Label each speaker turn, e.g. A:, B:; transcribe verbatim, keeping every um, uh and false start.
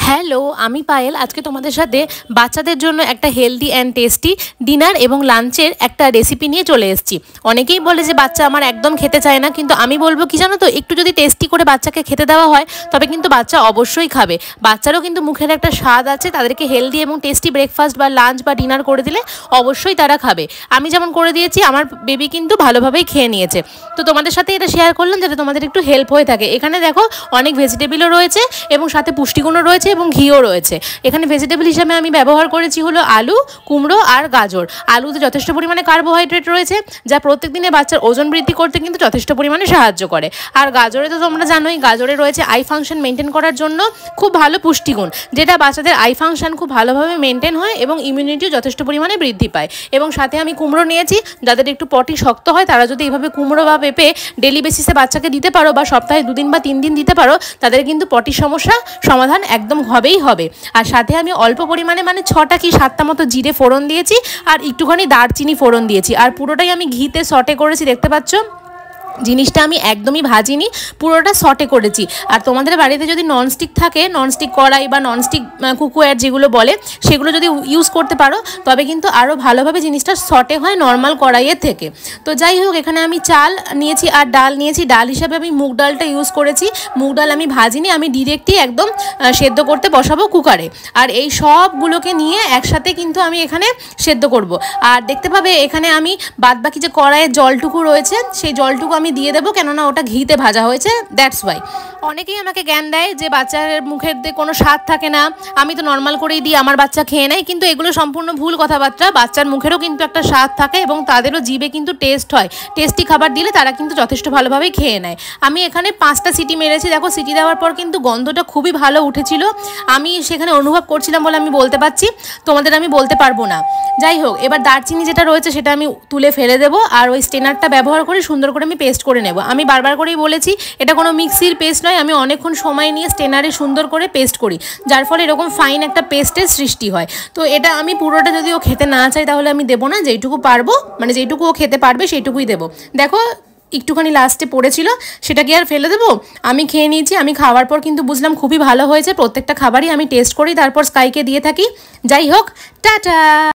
A: Hello, আমি পায়েল। আজকে তোমাদের সাথে বাচ্চাদের জন্য একটা হেলদি অ্যান্ড টেস্টি ডিনার এবং লাঞ্চের একটা রেসিপি নিয়ে চলে এসেছি। অনেকেই বলে যে বাচ্চা আমার একদম খেতে চায় না, কিন্তু আমি বলবো কি জানো তো, একটু যদি টেস্টি করে বাচ্চাকে খেতে দেওয়া হয় তবে কিন্তু বাচ্চা অবশ্যই খাবে। বাচ্চারও কিন্তু মুখের একটা স্বাদ আছে, তাদেরকে হেলদি এবং টেস্টি ব্রেকফাস্ট বা লাঞ্চ বা ডিনার করে দিলে অবশ্যই তারা খাবে। আমি যেমন করে দিয়েছি, আমার বেবি কিন্তু ভালোভাবেই খেয়ে নিয়েছে। তো তোমাদের সাথে এটা শেয়ার করলাম যাতে তোমাদের একটু হেল্প হয়ে থাকে। এখানে দেখো অনেক ভেজিটেবলও রয়েছে এবং সাথে পুষ্টিগুণও রয়েছে এবং ঘিও রয়েছে। এখানে ভেজিটেবল হিসেবে আমি ব্যবহার করেছি হলো আলু, কুমড়ো আর গাজর। আলুতে যথেষ্ট পরিমাণে কার্বোহাইড্রেট রয়েছে, যা প্রত্যেক দিনে বাচ্চার ওজন বৃদ্ধি করতে কিন্তু যথেষ্ট পরিমাণে সাহায্য করে। আর গাজরে তো তোমরা জানোই, গাজরে রয়েছে আই ফাংশন মেনটেন করার জন্য খুব ভালো পুষ্টিগুণ, যেটা বাচ্চাদের আই ফাংশন খুব ভালোভাবে মেনটেন হয় এবং ইমিউনিটিও যথেষ্ট পরিমাণে বৃদ্ধি পায়। এবং সাথে আমি কুমড়ো নিয়েছি, যাদের একটু পটি শক্ত হয় তারা যদি এইভাবে কুমড়ো বা পেঁপে ডেলি বেসিসে বাচ্চাকে দিতে পারো বা সপ্তাহে দুদিন বা তিন দিন দিতে পারো, তাদের কিন্তু পটির সমস্যা সমাধান একদম হবেই হবে। আর সাথে আমি অল্প পরিমাণে মানে ছটা কি সাতটা মতো জিরে ফোড়ন দিয়েছি আর একটুখানি দারচিনি ফোড়ন দিয়েছি, আর পুরোটাই আমি ঘিতে সটে করেছি। দেখতে পাচ্ছ জিনিসটা আমি একদমই ভাজিনি, পুরোটা সটে করেছি। আর তোমাদের বাড়িতে যদি ননস্টিক থাকে, ননস্টিক কড়াই বা ননস্টিক কুকওয়্যার যেগুলো বলে, সেগুলো যদি ইউজ করতে পারো তবে কিন্তু আরও ভালোভাবে জিনিসটা সটে হয় নর্মাল কড়াইয়ের থেকে। তো যাই হোক, এখানে আমি চাল নিয়েছি আর ডাল নিয়েছি। ডাল হিসাবে আমি মুগ ডালটা ইউজ করেছি। মুগ ডাল আমি ভাজিনি, আমি ডিরেক্টই একদম সেদ্ধ করতে বসাবো কুকারে। আর এই সবগুলোকে নিয়ে একসাথে কিন্তু আমি এখানে সেদ্ধ করব। আর দেখতে পাবে এখানে আমি বাদবাকি যে কড়াইয়ের জলটুকু রয়েছে, সেই জলটুকু আমি দিয়ে দেবো, কেননা ওটা ঘিতে ভাজা হয়েছে, দ্যাটস ওয়াই। অনেকেই আমাকে জ্ঞান দেয় যে বাচ্চার মুখের কোনো স্বাদ থাকে না, আমি তো নর্মাল করেই দিই, আমার বাচ্চা খেয়ে নেয়, কিন্তু এগুলো সম্পূর্ণ ভুল কথাবার্তা। বাচ্চার মুখেরও কিন্তু একটা স্বাদ থাকে এবং তাদেরও জিভে কিন্তু টেস্ট হয়। টেস্টি খাবার দিলে তারা কিন্তু যথেষ্ট ভালোভাবেই খেয়ে নেয়। আমি এখানে পাঁচটা সিটি মেরেছি। দেখো, সিটি দেওয়ার পর কিন্তু গন্ধটা খুবই ভালো উঠেছিল। আমি সেখানে অনুভব করছিলাম বলে আমি বলতে পারছি, তোমাদের আমি বলতে পারবো না। যাই হোক, এবার দারচিনি যেটা রয়েছে সেটা আমি তুলে ফেলে দেবো, আর ওই স্টেনারটা ব্যবহার করে সুন্দর করে আমি পেস্ট করে নেব। আমি বারবার করেই বলেছি, এটা কোনো মিক্সির পেস্ট নয়, আমি অনেকক্ষণ সময় নিয়ে স্টেনারে সুন্দর করে পেস্ট করি, যার ফলে এরকম ফাইন একটা পেস্টের সৃষ্টি হয়। তো এটা আমি পুরোটা যদি ও খেতে না চাই তাহলে আমি দেবো না, যেইটুকু পারবো মানে যেইটুকু ও খেতে পারবে সেইটুকুই দেবো। দেখো একটুখানি লাস্টে পড়েছিল, সেটা কি আর ফেলে দেবো? আমি খেয়ে নিয়েছি। আমি খাওয়ার পর কিন্তু বুঝলাম খুবই ভালো হয়েছে। প্রত্যেকটা খাবারই আমি টেস্ট করি, তারপর স্কাইকে দিয়ে থাকি। যাই হোক, টাটা।